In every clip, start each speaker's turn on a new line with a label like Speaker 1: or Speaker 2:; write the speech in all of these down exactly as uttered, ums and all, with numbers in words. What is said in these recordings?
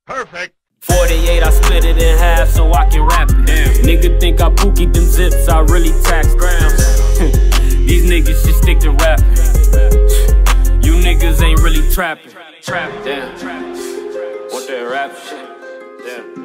Speaker 1: Perfect.
Speaker 2: forty-eight, I split it in half so I can rap it. Damn. Nigga think I pookie them zips, I really tax grams. These niggas should stick to rapping. You niggas ain't really trapping. Trap, damn. Want that rap shit? Damn.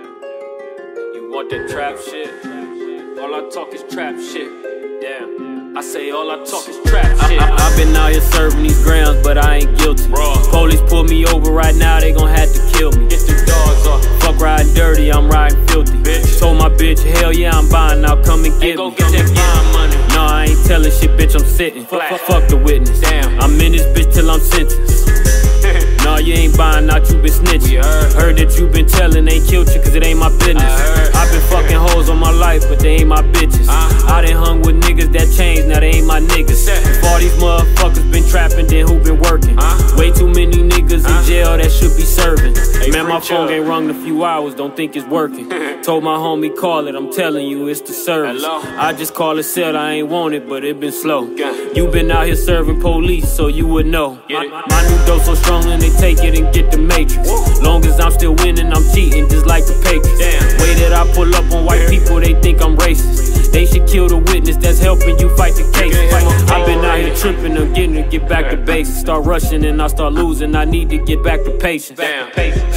Speaker 2: You want that trap shit? All I talk is trap shit. Damn. I say all I talk is trap shit. I, I, I've been out here serving these grams, but I ain't guilty. Bro. Police pull me over right now, they gon' have to kill me. Get the dogs off. Fuck riding dirty, I'm riding filthy. Bitch. Told my bitch, hell yeah, I'm buying, now come and get me. Get that fine money. No, I ain't telling shit, bitch, I'm sitting. Fuck, fuck the witness. Damn. I'm in this bitch till I'm sentenced. No, you ain't buying out, you been snitching. Heard. heard that you been telling, ain't killed you cause it ain't my business. I've been fucking hoes all my life, but they ain't my bitches. uh. I done hung with niggas that changed, now they ain't my niggas. If all these motherfuckers been trapping, then who been working? uh. Way too many niggas uh. in jail that should be serving. Hey, man, my phone ain't rung in a few hours, don't think it's working. Told my homie call it, I'm telling you it's the service. Hello? I just call it set, I ain't want it, but it been slow. You been out here serving police, so you would know. My, my new dope so strong and they take it and get the matrix. Long as I'm still winning, I'm cheating just like the Patriots. Damn. Way that I pull up on white people, they think I'm racist. They should kill the witness that's helping you fight the case. I've been out here tripping, I'm getting to get back to basics. Start rushing and I start losing, I need to get back to patience. Damn.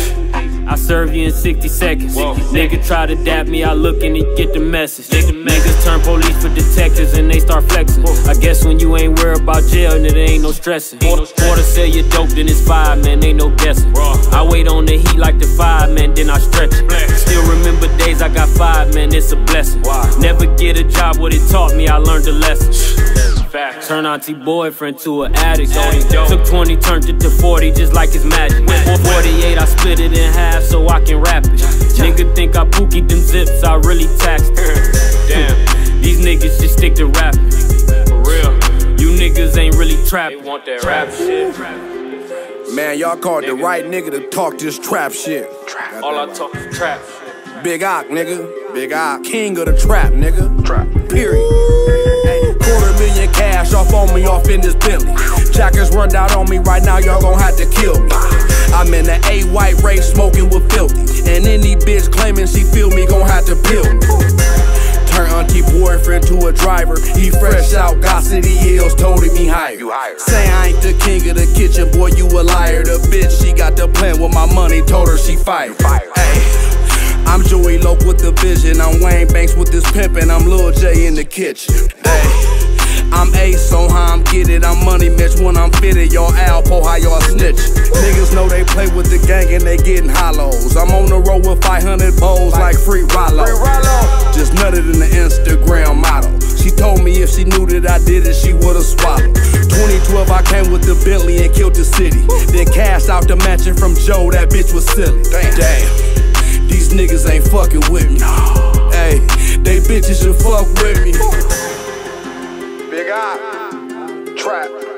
Speaker 2: I serve you in sixty seconds. Whoa. Nigga try to dap me, I look and he get the message. Nigga, niggas turn police for detectives and they start flexing. Whoa. I guess when you ain't worried about jail, then there ain't no stressing. Ain't no stressing. Order sell you dope, then it's five, man, ain't no guessing. Raw. I wait on the heat like the five, man, then I stretch it. Black. Still remember days I got five, man, it's a blessing. Wow. Never get a job, what it taught me, I learned a lesson. Fact. Turn auntie boyfriend to an addict. Took twenty, turned it to forty, just like it's magic. forty-eight, I split it in half so I can rap it. Nigga think I pookie them zips, I really taxed it. Damn, these niggas just stick to rapping. For real, you niggas ain't really trapping. They want that rap shit.
Speaker 3: Man, y'all called the right nigga to talk this trap shit.
Speaker 2: All I talk is trap shit.
Speaker 3: Big Ock, nigga. Big Ock. King of the trap, nigga. Trap. Period. Quarter million cash off on me, off in this Bentley. Jackers run out on me right now, y'all gon' have to kill me. I'm in the A white race smoking with filthy. And any bitch claiming she feel me gon' have to peel me. Turn auntie boyfriend to a driver. He fresh out, got City Hills, told him he hired. Say I ain't the king of the kitchen, boy, you a liar. The bitch, she got the plan with my money, told her she fired. Hey. I'm Joey Loke with the vision, I'm Wayne Banks with this pimpin', I'm Lil J in the kitchen. Ay, I'm Ace on how I'm get it, I'm Money Mitch when I'm fitted, y'all Alpo, how y'all snitch. Niggas know they play with the gang and they getting hollows. I'm on the road with five hundred bowls like Free Rollo. Just nutted in the Instagram model. She told me if she knew that I did it, she would've swallowed. twenty twelve, I came with the Bentley and killed the city. Then cashed out the mansion from Joe, that bitch was silly. Damn. These niggas ain't fucking with me. Hey, they bitches should fuck with me.
Speaker 1: Big Ock. Trap.